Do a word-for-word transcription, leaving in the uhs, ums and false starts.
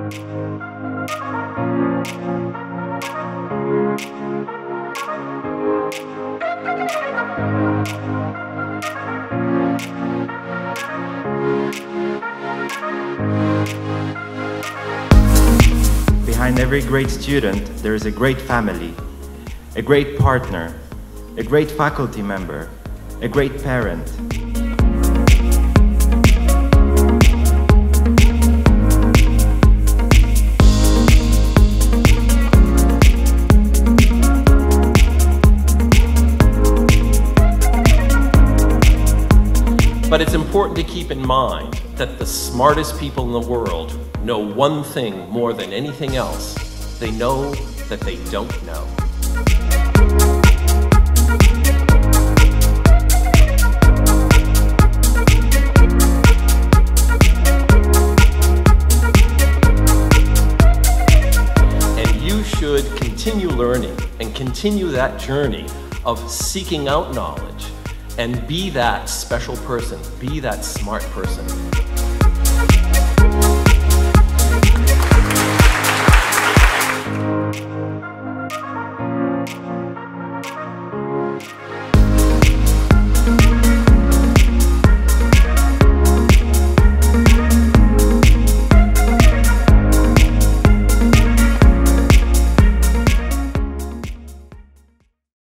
Behind every great student, there is a great family, a great partner, a great faculty member, a great parent. But it's important to keep in mind that the smartest people in the world know one thing more than anything else. They know that they don't know. And you should continue learning and continue that journey of seeking out knowledge and be that special person, be that smart person.